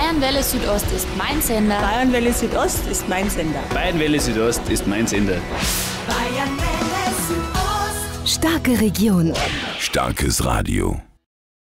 Bayernwelle Südost ist mein Sender. Bayernwelle Südost ist mein Sender. Bayernwelle Südost ist mein Sender. Bayernwelle Südost. Starke Region. Starkes Radio.